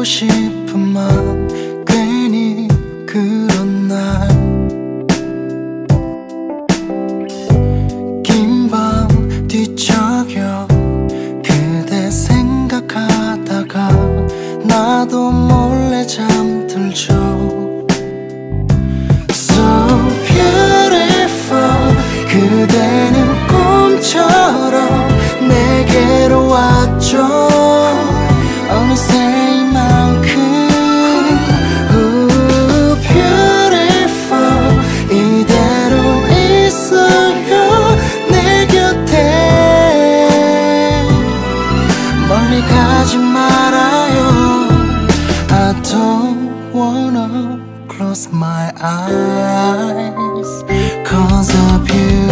싶은 마음 괜히 그런 날 긴 밤 뒤척여 그대 생각하다가 나도 몰래 잠들죠. So beautiful 그대는 꿈처럼 내게로 왔죠. 어느새 이만큼 beautiful 이대로 있어요 내 곁에. 멀리 가지 말아요. I don't wanna close my eyes cause of you.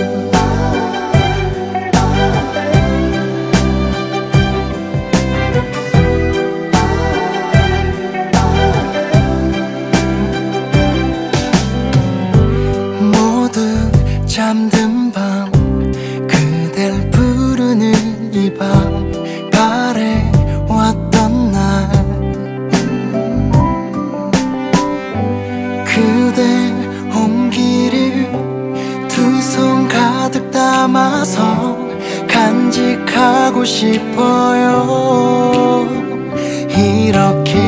잠든 밤 그댈 부르는 이 밤 바래왔던 날 그대 온기를 두 손 가득 담아서 간직하고 싶어요. 이렇게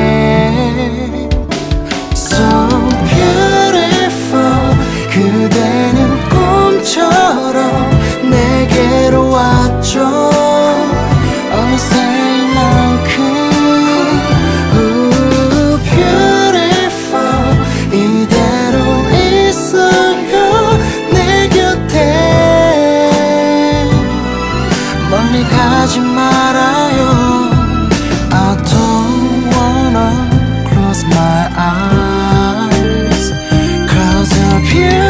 So beautiful 그대는 꿈처럼 내게로 왔죠. 어느새 이만큼 beautiful 이대로 있어요 내 곁에. 멀리 가지 말아요. I don't wanna close my eyes cause of you.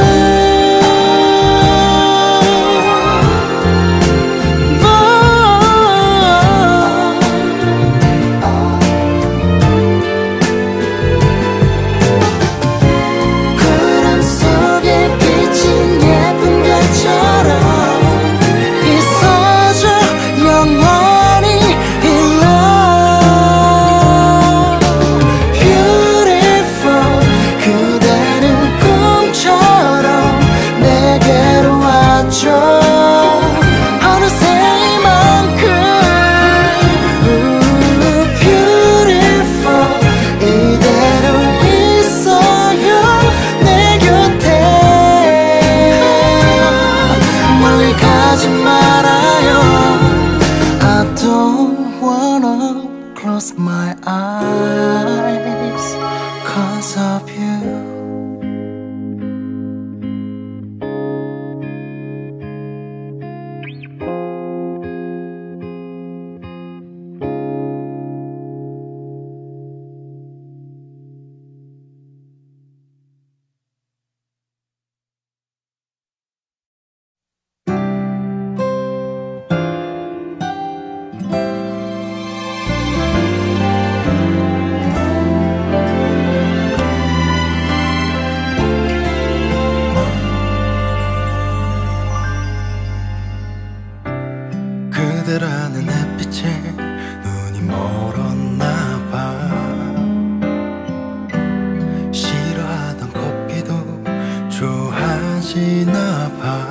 Close my eyes cause of you. 그대라는 햇빛에 눈이 멀었나봐. 싫어하던 커피도 좋아지나봐.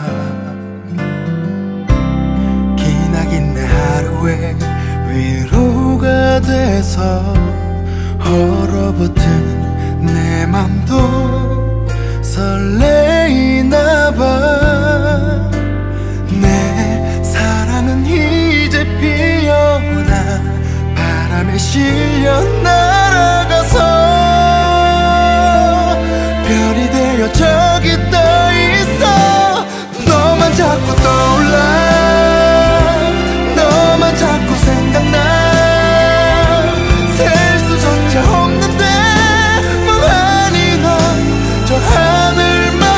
기나긴 내 하루에 위로가 돼서 얼어붙은 내 맘도 설레이나봐. 내 사랑은 이제 피어나 바람에 실려 날아가서 별이 되어 저기 떠 있어. 너만 자꾸 떠올라. 너만 자꾸 생각나. 셀 수조차 없는데 멍하니 넌 저 하늘만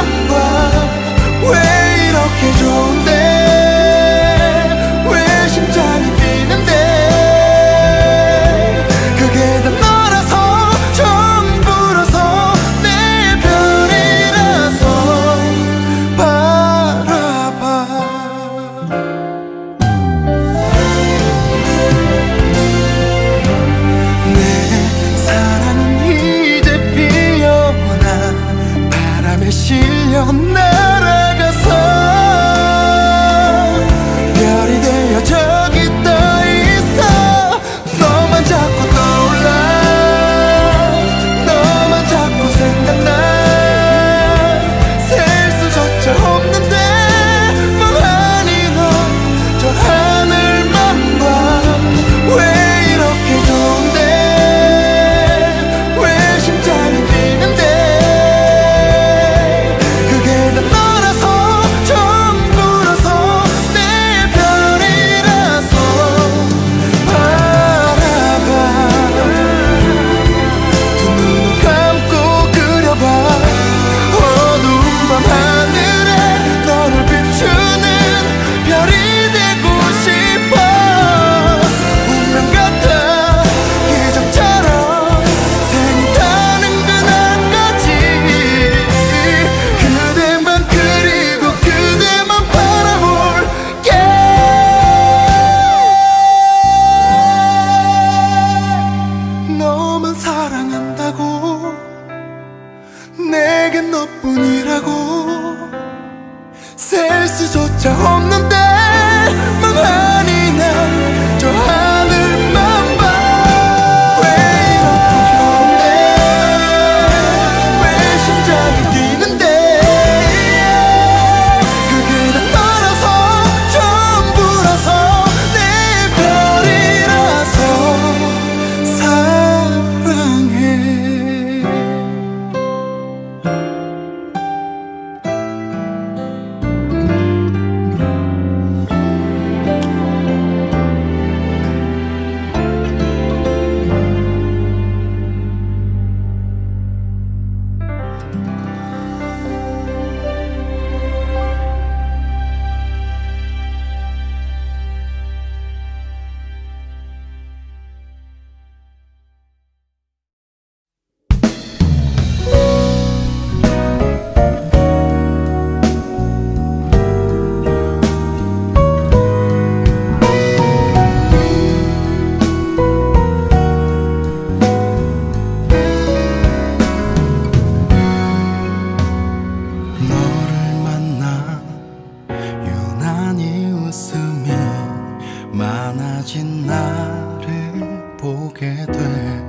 많아진 나를 보게 돼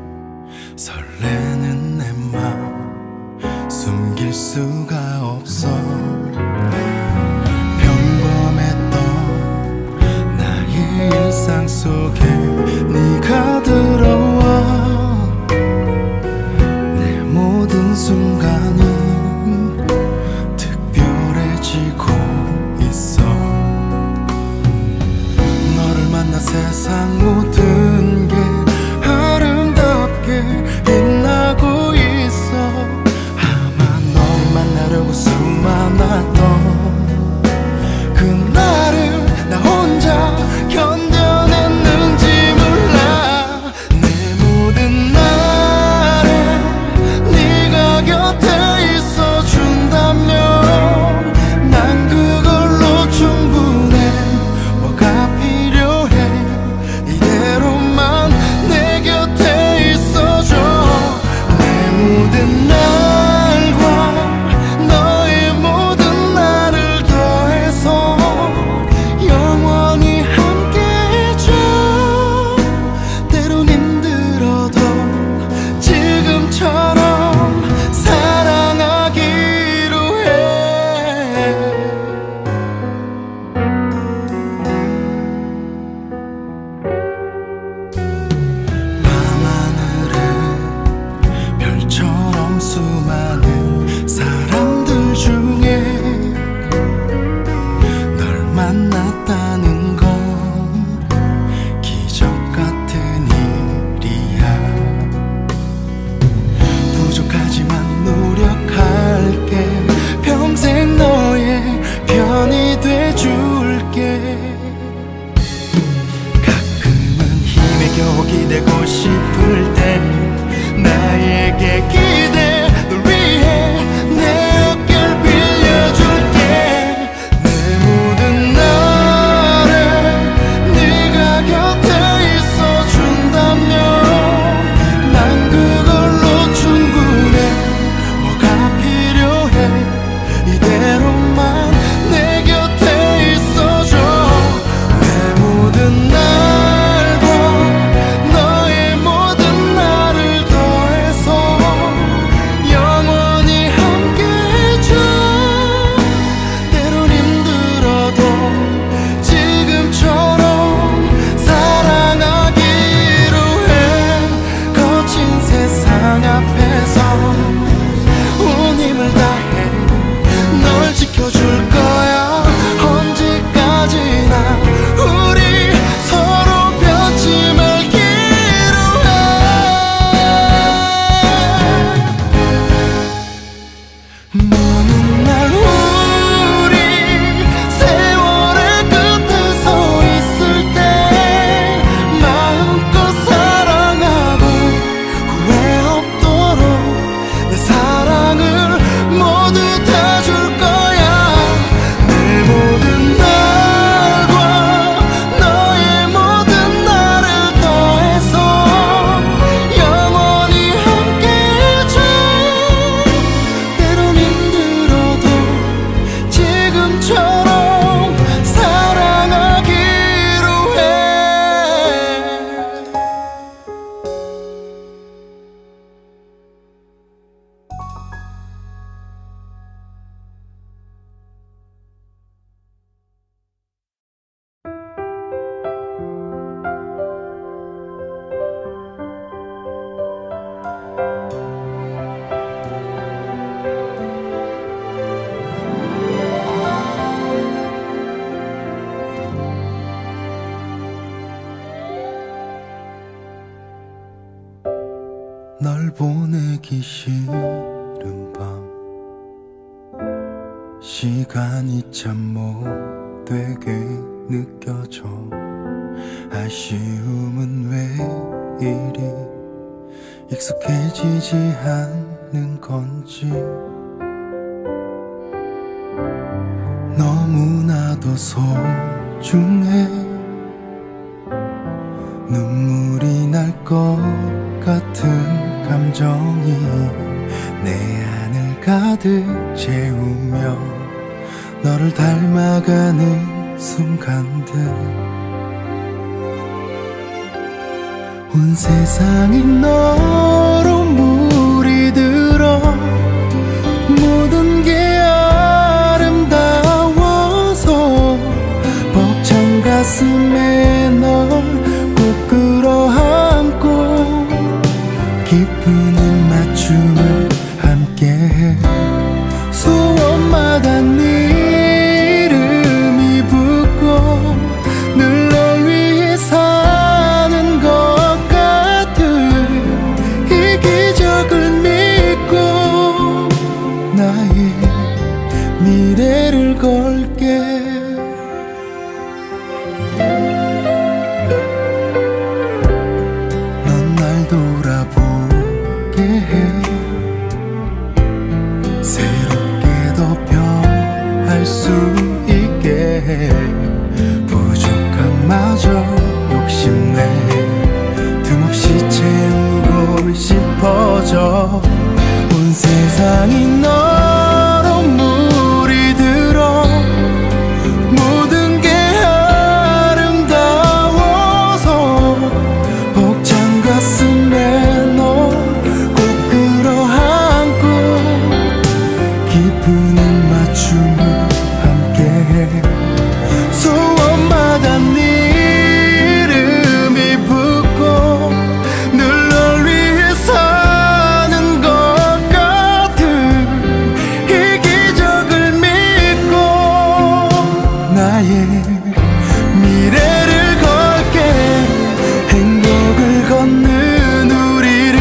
설레는 내 맘 숨길 수가 없어 평범했던 나의 일상 속에 네가 들어와 내 모든 순간이 특별해지고 있어 너를 만나 세상 모든 게 아름답게 빛나고 있어 아마 널 만나려고 수많았던 그날을 나 혼자 견뎌냈는지 몰라 내 모든 날에 네가 곁에 있어준다면 난 그걸로 충분해 뭐가 필요해 이대로만 내 곁에 있어줘 내 모든 날과 너의 모든 날을 더해서 영원히 함께해줘 때론 힘들어도 지금처럼 사랑하기로 해 밤하늘에 별처럼 수많은 사람들 중에 널 만났다는 건 기적 같은 일이야 부족하지만 노력할게 평생 너의 편이 돼줄게 가끔은 힘에 겨워 기대고 싶을 때 나에게 기대 널 위해 내 어깨를 빌려줄게 내 모든 날에 네가 곁에 있어준다면 난 그걸로 충분해 뭐가 필요해 이대로만 내 곁에 있어줘 내 모든 날과 너의 모든 날을 더해서 영원히 함께해줘 때론 힘들어도 지금처럼 사랑하기로 해 거친 세상 앞에서 온 힘을 다해 널 지켜줄 거야 언제까지나 우리 서로 변치 말기로 해 먼 날 우리 세월의 끝에 서 있을 때 마음껏 사랑하고 후회 없도록 내 사랑을 모두 다 줄 거야 내 모든 날과 너의 모든 날을 더해서 영원히 함께해줘 때론 힘들어도 지금처럼 사랑하기로 해 널 보내기 싫은 밤 시간이 참 못되게 느껴져 아쉬움은 왜 이리 익숙해지지 않는 건지 너무나도 소중해 눈물이 날 것 같은 감정이 내 안을 가득 채우며 너를 닮아가는 순간들 온 세상이 너로 물이 들어 모든 게 아름다워서 벅찬 가슴에 널 꼭 끌어안고 깊은 입맞춤을 함께해 소원마다 네 이름이 붙고 늘 널 위해 사는 것 같은 이 기적을 믿고 나의 미래를 걸게. 넌 날 돌아보게 해 새롭게 더 변할 수 있게 해 부족함마저 욕심내 틈없이 채우고 싶어져. 온 세상이 너로 물이 들어 모든 게 아름다워서 벅찬 가슴에 널 꼭 끌어안고 깊은 입맞춤을 함께해 소원마다 네 이름이 붙고 늘 널 위해 사는 것 같은 이 기적을 믿고 나의 미래를 걸게. 행복을 걷는 우리를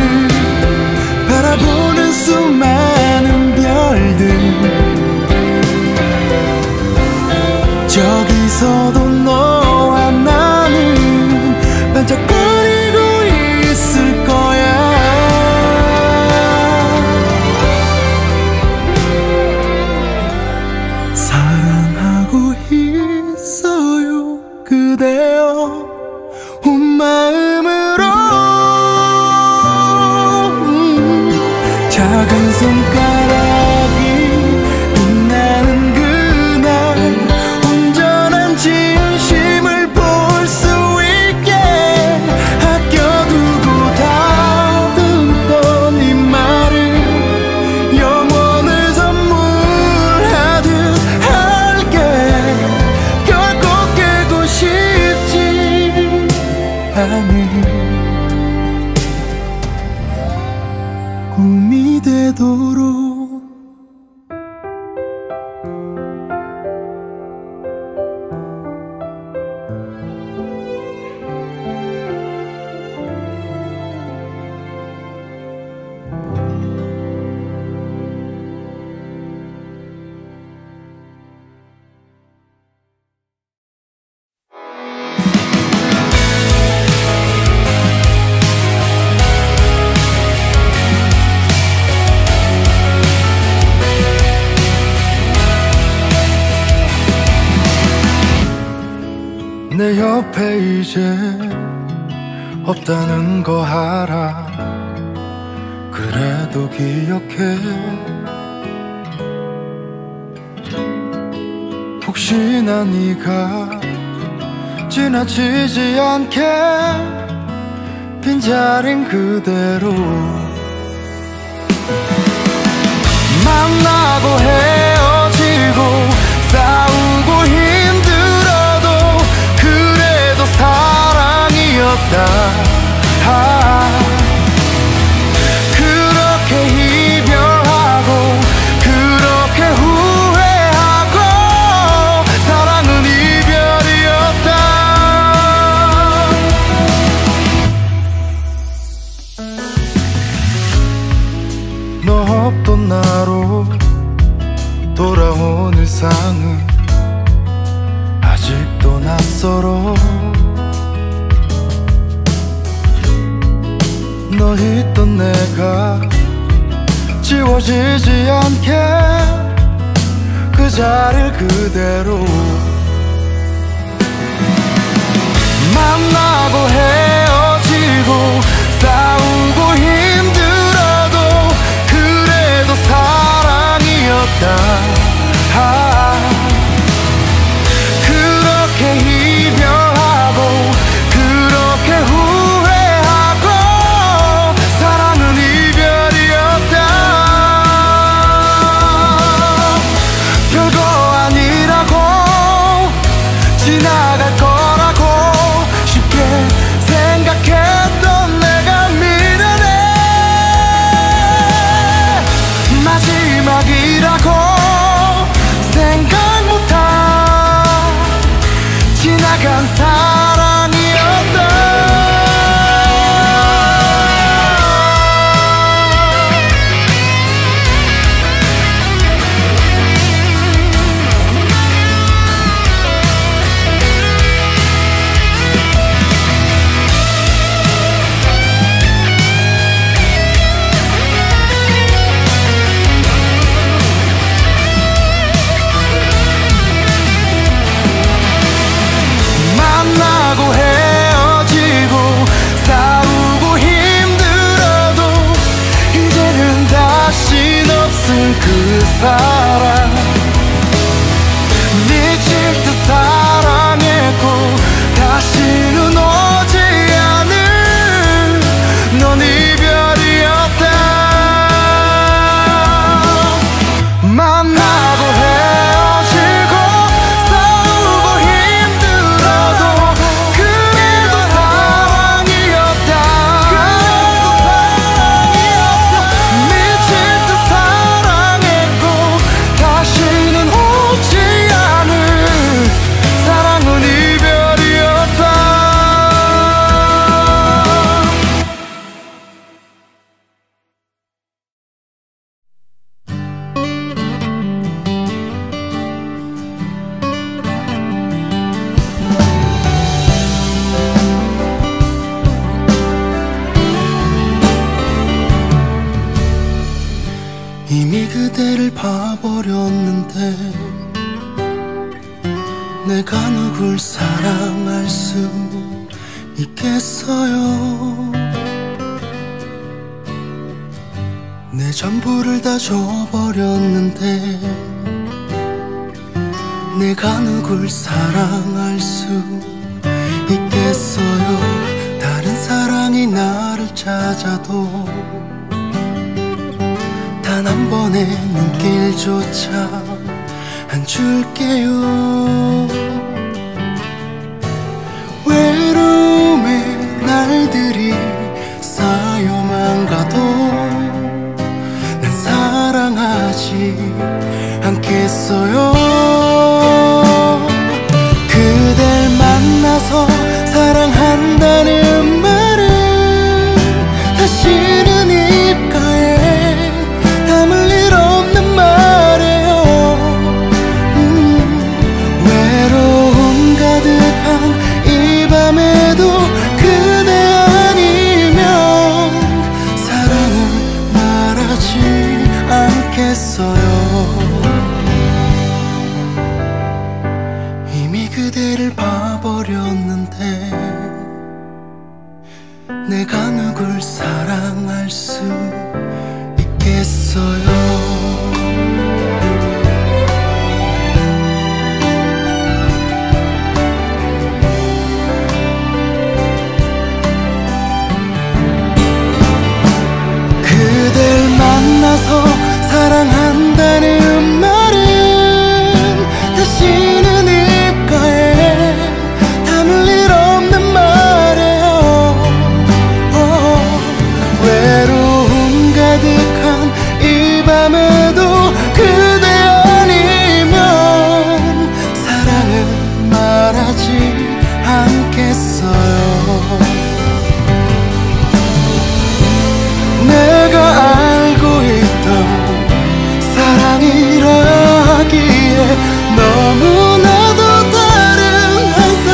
바라보는 수많은 별들 저기서도 너와 나는 반짝거리고 있을 거야. 사랑하고 있어요 그대여 온 마음으로. 작은 손가락이 빛나는 그날 온전한 진심을 볼 수 있게 아껴두고 다듬던 이 말을 영원을 선물하듯 할게. 결코 깨고 싶지 않은 꿈이 되도록. 내 옆에 이제 없다는 거 알아. 그래도 기억해. 혹시나 네가 지나치지 않게 빈자린 그대로 만나고 헤어지고 싸우고 힘들어도 그래도 사랑이었다. 그렇게 이별하고 그렇게 후회하고 사랑은 이별이었다. 너 없던 나로 돌아온 일상은 아직도 낯설어. 너 있던 내가 지워지지 않게 그 자리를 그대로 만나고 헤어지고 싸우고 힘들어도 그래도 사랑이었다. 그렇게 이별하고 그렇게 후회하고 그 사랑 미칠 듯 사랑했고 다시는 오지 않을 넌 이별이었다. 만나고 헤어지고 싸우고 힘들어도 그래도 사랑이었다. 미칠 듯 다시는 오지 않을 사랑은 이별이었다. 이미 그대를 봐버렸는데 내가 누굴 사랑할 수 있겠어요. 내 전부를 다 줘버렸는데 내가 누굴 사랑할 수 있겠어요. 다른 사랑이 나를 찾아도 단 한 번의 눈길조차 안 줄게요. 외로움의 날들이 쌓여만 가도 난 사랑하지 않겠어요. 그댈 만나서 사랑한다는 말은 다시는 입가에 담을 일 없는 말이에요. 외로움 가득한 이 밤에도 그대 아니면 사랑을 말하지 않겠어요. 이미 그대를 봐버렸는데 내가 누굴 사랑할 수 있겠어요. 그댈 만나서 사랑한다는 말은 다시는 입가에 담을 일 없는 말이에요. 외로움 가득한 이 밤에도 그대 아니면 사랑을 말하지 않겠어요. 내가 알고 있던 사랑이라 하기에 너무나도 다른 한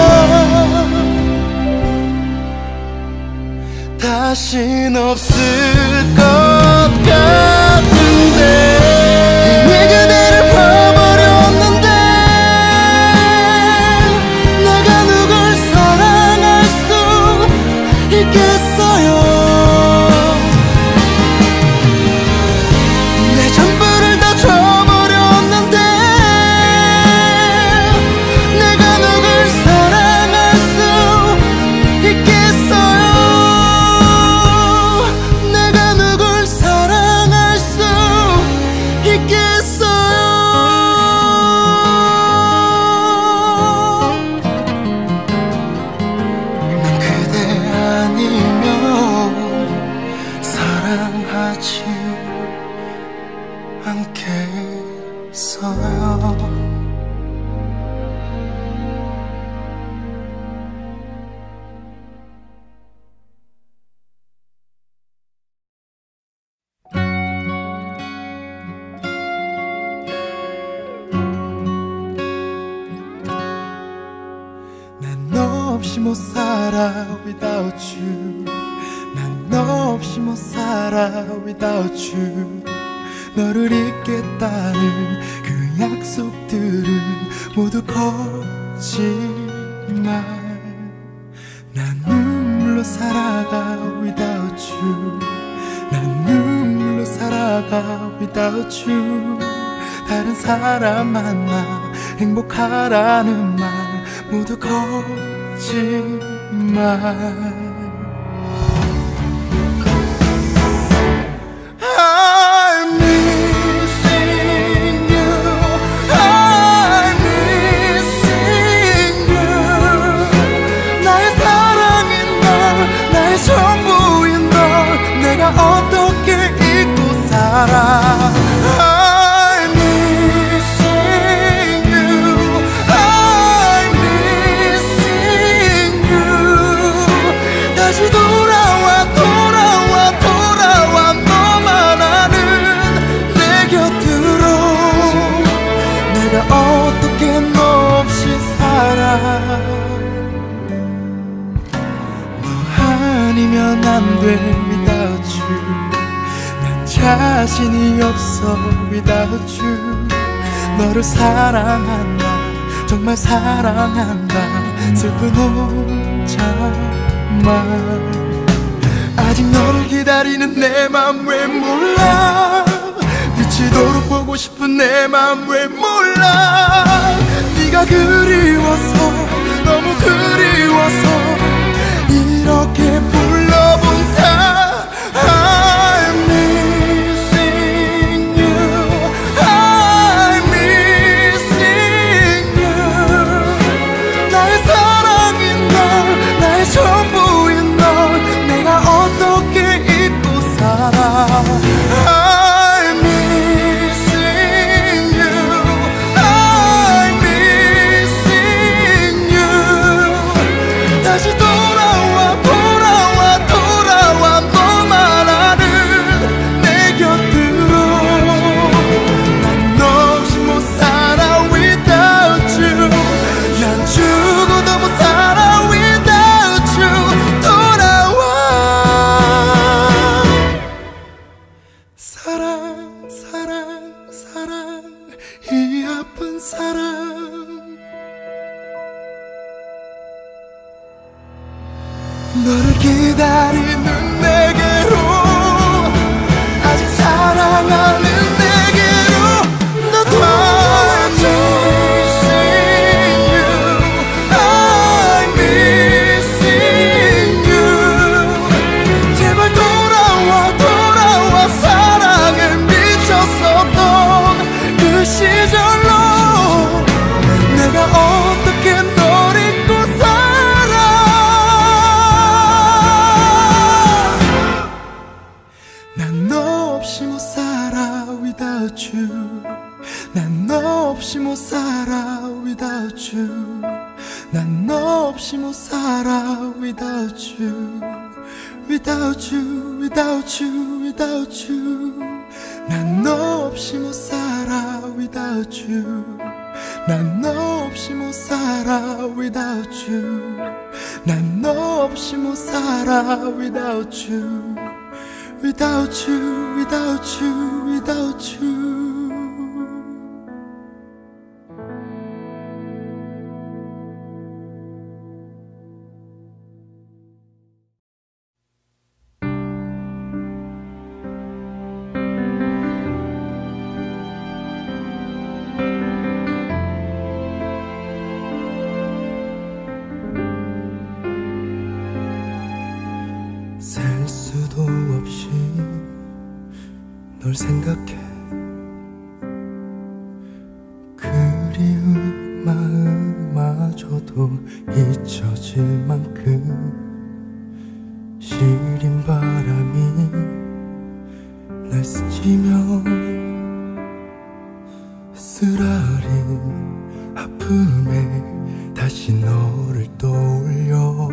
사람 다신 없을 것 같은데 이미 그대를 봐버렸는데 내가 누굴 사랑할 수 있겠어요. 내가 누굴 없이 못 살아 without you. 난 너 없이 못 살아 without you. 너를 잊겠다는 그 약속들은 모두 거짓말. 난 눈물로 살아가 without you. 난 눈물로 살아가 without you. 다른 사람 만나 행복하라는 말 모두 거짓말. 어떻게 잊고 살아. I'm missing you. I'm missing you. 다시 돌아와 돌아와 돌아와 너만 아는 내 곁으로. 내가 어떻게 너 없이 살아. 너 아니면 안 돼 난 자신이 없어 without you. 너를 사랑한다 정말 사랑한다 슬픈 혼자만. 아직 너를 기다리는 내 맘 왜 몰라. 미치도록 보고 싶은 내 맘 왜 몰라. 네가 그리워서 너무 그리워서 이렇게 불러본다. I'm missing you. I'm missing you. 나의 사랑인 널 나의 전부인 널 내가 어떻게 잊고 살아. I'm missing you. I'm missing you. 다시 돌아와 돌아와 돌아와 너만 아는 내 곁으로. 난 너 없이 못 살아 without you. 난 죽어도 못 살아 without you. 돌아와. 사랑 사랑 사랑 이 아픈 사랑. 너를 기다리는 내게로 아직 사랑하는 내게로 너 도와줘. I'm missing you. I'm missing you. 제발 돌아와 돌아와 사랑에 미쳤었던 그 시절로. 내가 어떻게 널 잊고 살아. 난 너 없이 못 살아 without you. 난 너 없이 못 살아 without you. 난 너 없이 못 살아 without you. Without you, without you, without you. 난 너 없이 못 살아 without you. 난 너 없이 못 살아 without you. 난 너 없이 못 살아 without you. Without you, without you, without you. 셀 수도 없이 널 생각해. 그리운 마음마저도 잊혀질 만큼 시린 바람이 날 스치며 쓰라린 아픔에 다시 너를 떠올려.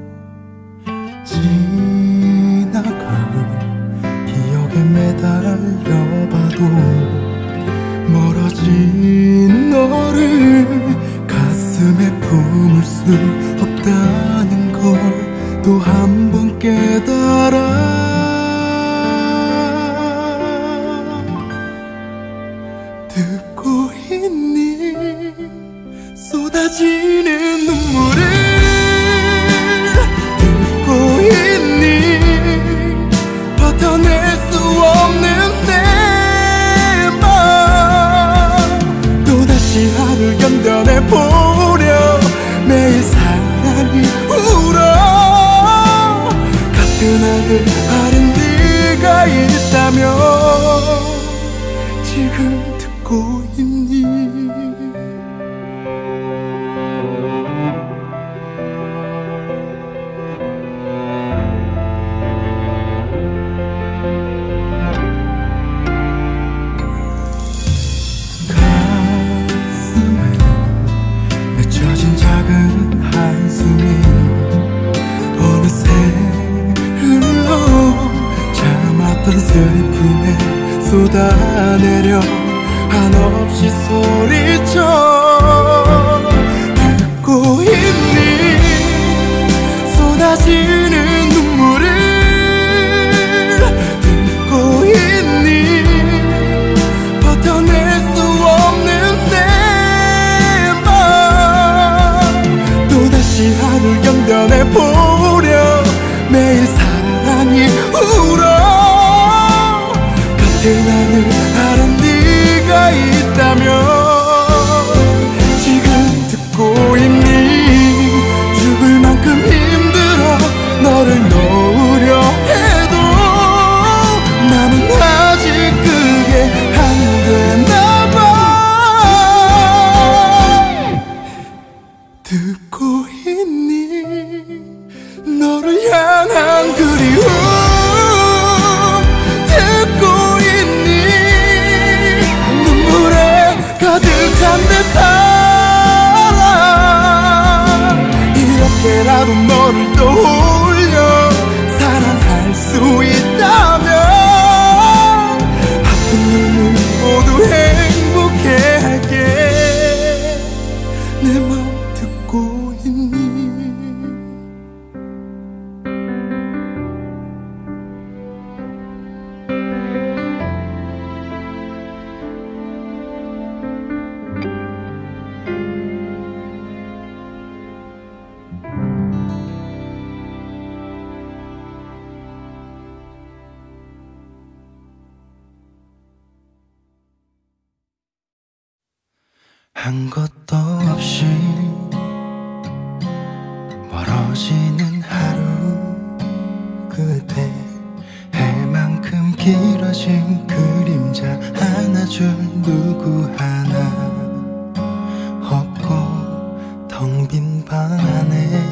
지나간 기억에 매달려봐도 멀어진 너를 가슴에 품을 수 없다. 또 한 번 깨달아 듣고 있니 쏟아지는 눈물을 듣고 있니 버텨낼 수 없는 내 맘 또다시 하루 견뎌내보려 매일 사랑이 울어 같은 하늘 아래 네가 있다면 지금 듣고 있니 가슴에 맺혀진 작은 한숨이 어느새 흘러 참았던 슬픔에 쏟아내려 한없이 소리쳐 듣고 있니 쏟아지는 눈물을 듣고 있니 버텨낼 수 없는 내 맘 또다시 하루 견뎌내보려 매일 사랑이 울어 같은 하늘 아래 네가 있다면 지금 듣고 있니 죽을 만큼 힘들어 너를 놓으려 해도 나는 아직 그게 안 되나 봐 듣고 있니 너를 향한 그리움 듣고 있니 눈물에 가득한 내 사랑 이렇게라도 너를 떠올려 사랑할 수 있다면 아픈 눈물 모두 행복해 할게 내 맘 듣고 있니 한 것도 없이 멀어지는 하루 그대 해만큼 길어진 그림자 하나 줄 누구 하나 없고 텅 빈 방 안에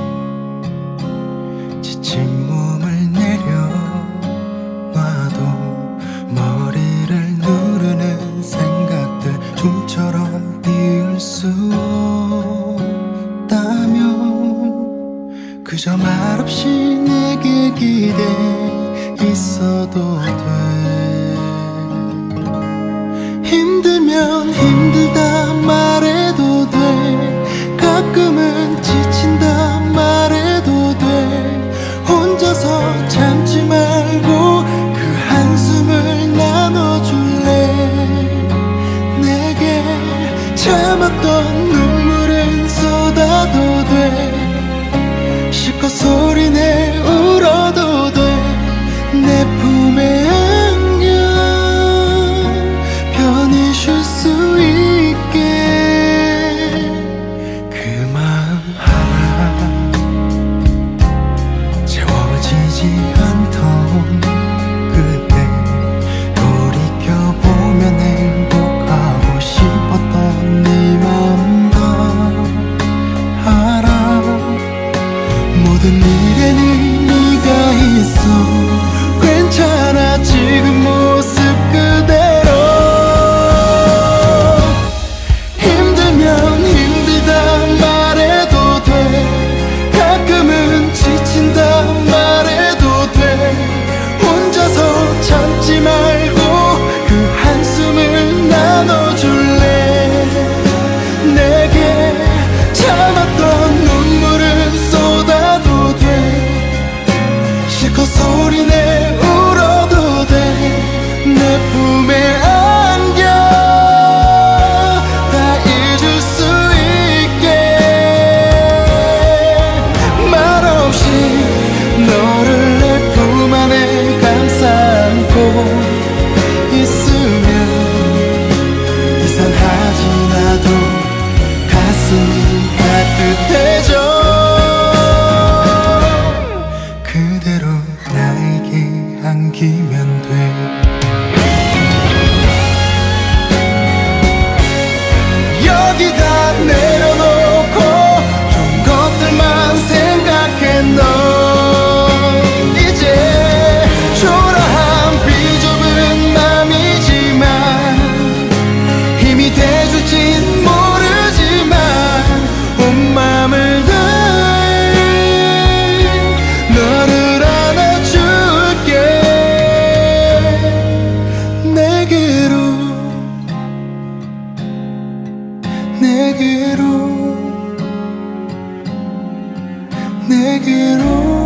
지친 몸을 내려놔도 머리를 누르는 생각들 좀처럼 비울 수 없다면 그저 말없이 내게 기대 있어도 돼 힘들면 힘들다 말해도 돼 가끔은 지친다 말해도 돼 혼자서 참지 말고 그 한숨을 나눠줄래 내게 참았던 눈물은 쏟아도 돼 실컷 소리내 울어도 돼 내 품에 안겨 편히 쉴 수 있게 그 마음 하나 채워지지 않던 그때 돌이켜보면 행복하고 싶었던 네 마음도 알아 모든 일에는 네가 있어 괜찮아 지금 모습 그대로 힘들면 힘들다 말해도 돼 가끔은 지친다 말해도 돼 혼자서 참지 말고 그 한숨을 나눠줄래 내게 참았던 눈물은 쏟아도 돼 내게로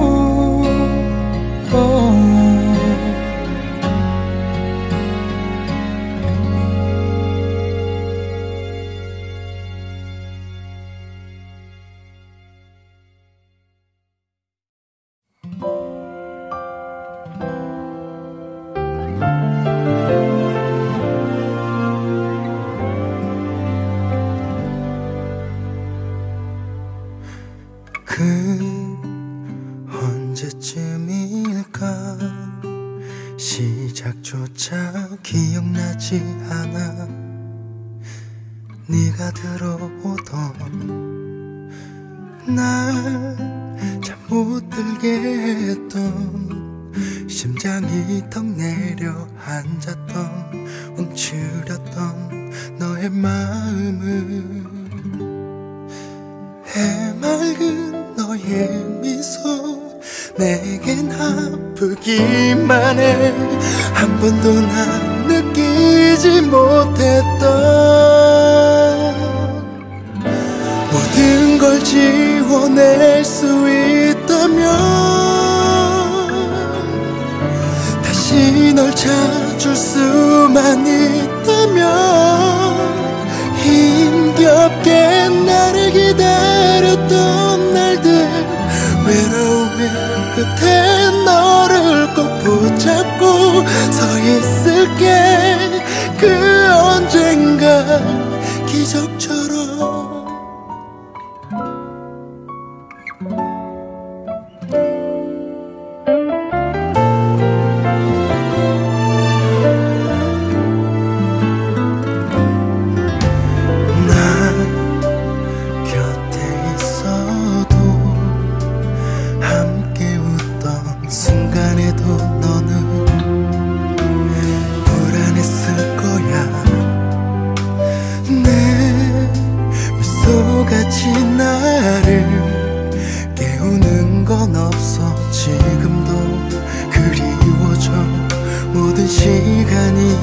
언제쯤일까 시작조차 기억나지 않아 네가 들어오던 날 잠 못 들게 했던 심장이 턱 내려앉았던 움츠렸던 너의 마음을 해맑은 너의 미소 내겐 아프기만 해 한 번도 난 느끼지 못했던 모든 걸 지워낼 수 있다면 다시 널 찾을 수만 있다면 힘겹게 나를 기다렸던 날들 외로움의 끝에 너를 꼭 붙잡고 서 있을게 그 언젠가 기적처럼 같이 나를 깨우는 건 없어 지금도 그리워져 모든 시간이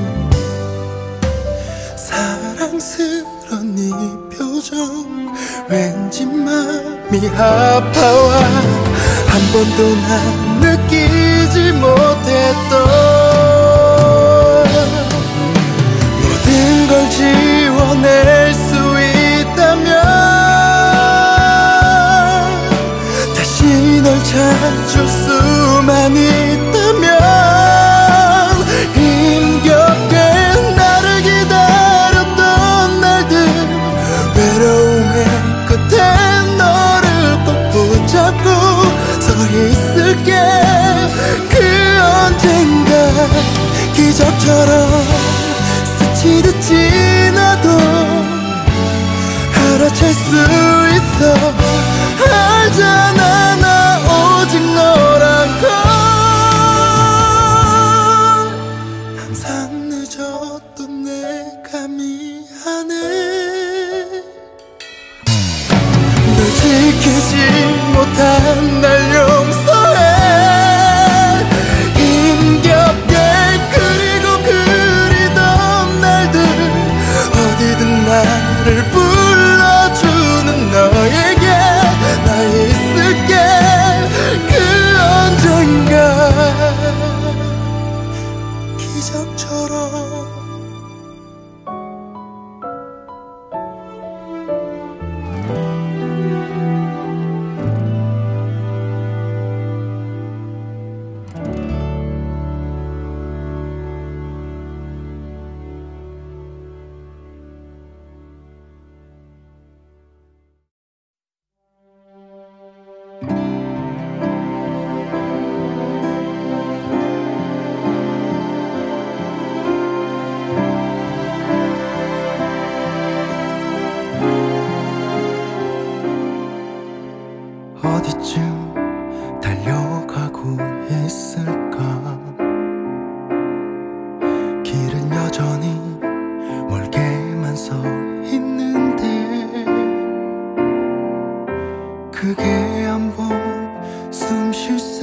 사랑스런 네 표정 왠지 맘이 아파와 한 번도 난 느끼지 못했던 모든 걸 지워낼 수 다시 널 찾을 수만 있다면 힘겹게 나를 기다렸던 날들 외로움의 끝에 너를 꼭 붙잡고 서 있을게 그 언젠가 기적처럼 스치듯 지나도 알아챌 수 있어 알잖아 나 오직 너란 걸 항상 늦었던 내가 미안해 널 지키지 못한 날 용서해 힘겹게 그리고 그리던 날들 어디든 나를 불러주는 너에게 나 있을게 그 언젠가 기적처럼 어디쯤 달려가고 있을까 길은 여전히 멀게만 서 있는데 그게 한번 숨 쉴 수